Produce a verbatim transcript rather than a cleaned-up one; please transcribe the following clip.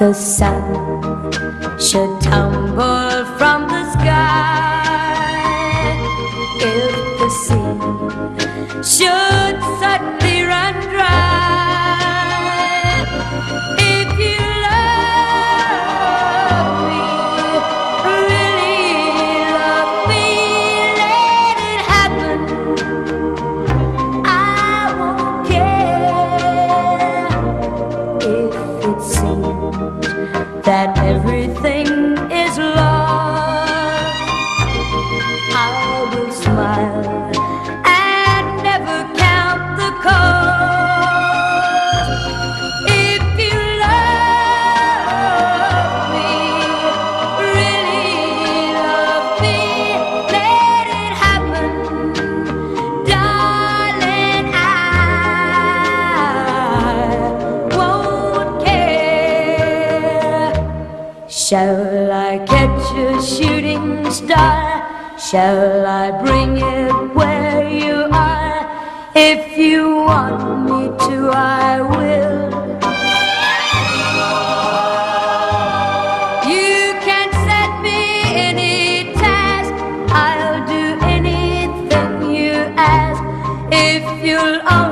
the sun should tumble from the sky, if the sea should suddenly run dry, if you love me, really love me, let it happen. I won't care if it seems that everything is lost. I will smile and never count the cost. If you love me, really love me, let it happen, darling. I won't care. Shall I catch a shooting star? Shall I bring it where you are? If you want me to, I will. You can set me any task, I'll do anything you ask, if you'll